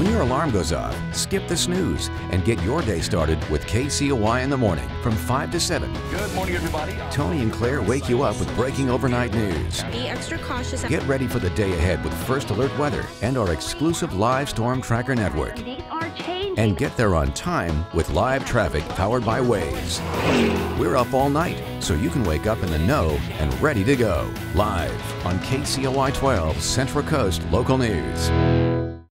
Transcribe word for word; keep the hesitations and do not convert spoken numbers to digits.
When your alarm goes off, skip the snooze and get your day started with K C O Y in the morning from five to seven. Good morning, everybody. Tony and Claire wake you up with breaking overnight news. Be extra cautious. Get ready for the day ahead with First Alert Weather and our exclusive live storm tracker network. These are changing. And get there on time with live traffic powered by Waze. We're up all night, so you can wake up in the know and ready to go. Live on K C O Y twelve Central Coast Local News.